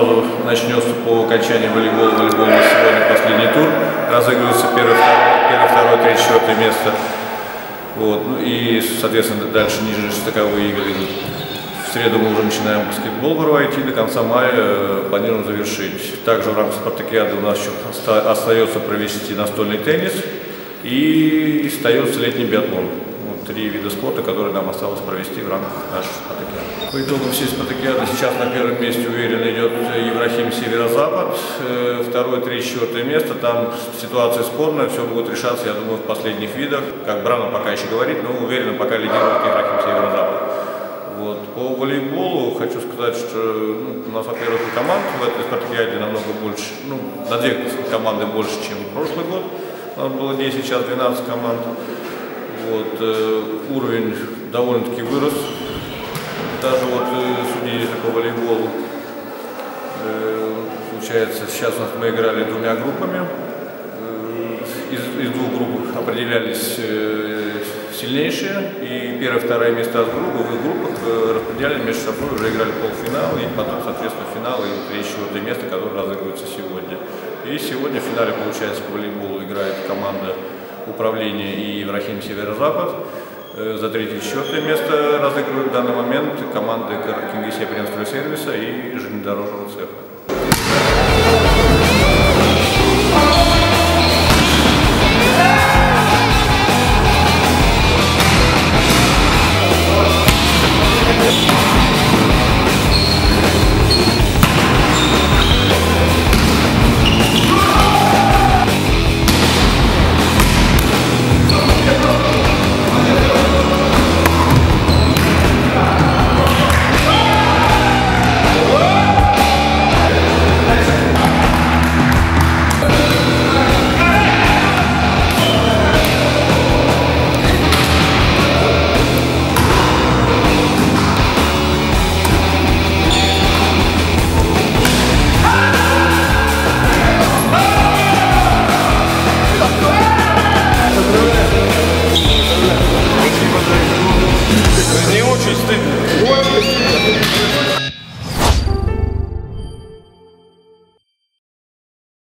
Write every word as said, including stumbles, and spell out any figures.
сразу начнется по окончании волейбола. Волейбол на сегодня последний тур. Разыгрывается первое, первое, второе, третье, четвертое место. Вот. Ну и, соответственно, дальше ниже стыковые игры идут. В среду мы уже начинаем баскетбол проводить и до конца мая планируем завершить. Также в рамках спартакиады у нас еще остается провести настольный теннис и остается летний биатлон. Вот три вида спорта, которые нам осталось провести в рамках нашей спартакиады. По итогам всей спартакиады сейчас на первом месте уверенно идет Еврохим Северо-Запад. Второе, третье, четвертое место. Там ситуация спорная, все будет решаться, я думаю, в последних видах. Как Брана пока еще говорит, но уверенно пока лидирует Еврохим Северо-Запад. Вот. По волейболу хочу сказать, что ну, у нас, во-первых, команд в этой спартакиаде намного больше, ну, на две команды больше, чем в прошлый год. У нас было десять, сейчас двенадцать команд. Вот. Э, уровень довольно-таки вырос. Даже вот э, судили по волейболу. Э, получается, сейчас у нас мы играли двумя группами. Э, из, из двух групп определялись э, сильнейшие, и первое, второе место от группы в их группах э, распределяли между собой, уже играли полуфинал, и потом, соответственно, финал и третье, четвертое место, которое разыгрывается сегодня. И сегодня в финале, получается, по волейболу играет команда управления и Еврохим Северо-Запад. Э, за третье, четвертое место разыгрывают в данный момент команды Кингисепп Стройсервиса и железнодорожного цеха.